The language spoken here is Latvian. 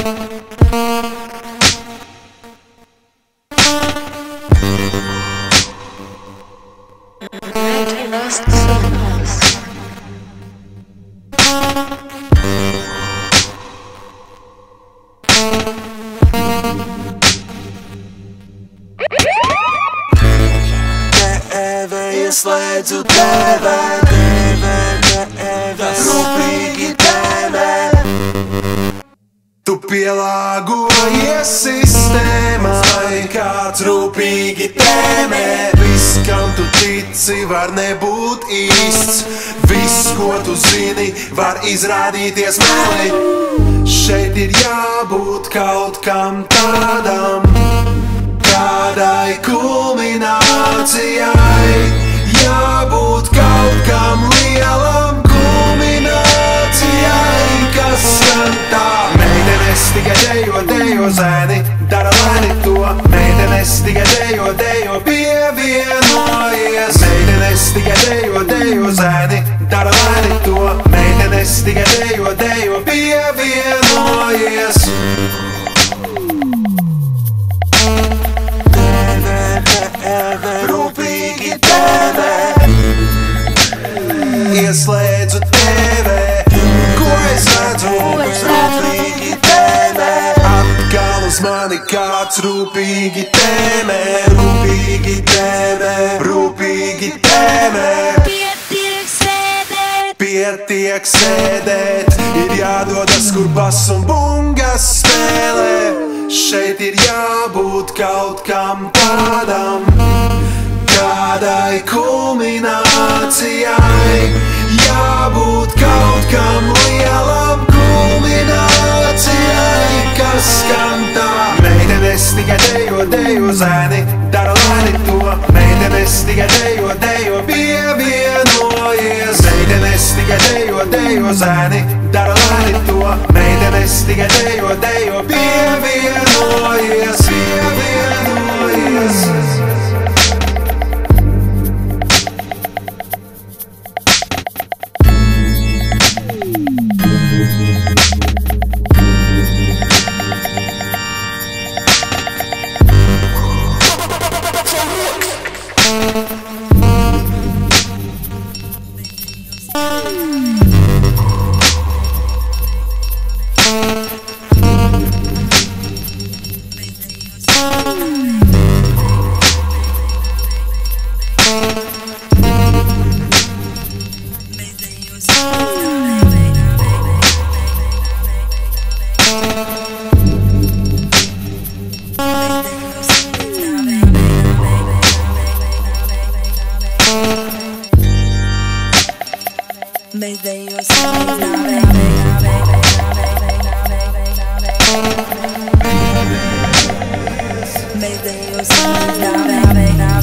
Ieslēdzu tēvē, rūpīgi tēmē. Tu pielāgojies sistēmai, kāds rūpīgi tēmē. Viss, kam tu tici, var nebūt īsts. Viss, ko tu zini, var izrādīties meli. Šeit ir jābūt kaut kam tādam, kādai kulminācijai. Jābūt kaut kam lielam kulminācijai, kas skan tā. Meitenes tikai dejo, dejo, zēni dara lēni to. Meitenes tikai dejo, dejo, pievienojies. Meitenes tikai dejo, dejo, zēni dara lēni to. Meitenes tikai dejo, dejo, pievienojies. Rūpīgi tēvē, ieslēdzu tēvē. Ko es redzu? Rūpīgi tēvē. Atkal uz mani kāds rūpīgi tēmē. Rūpīgi tēmē, rūpīgi tēmē. Pietiek sēdēt, ir jādodas, kur bas un bungas spēlē. Šeit ir jābūt kaut kam tādam, kādai kulminācijai. Jābūt kaut kam lielam kulminācijai, kas skan tā. Meitenes tikai dejo, dejo, zēni dara lēni to. Meitenes tikai dejo, dejo, pievienojies. Meitenes tikai dejo, dejo, zēni dara lēni to. Meitenes tikai dejo, dejo, pievienojies. Pievienojies. May they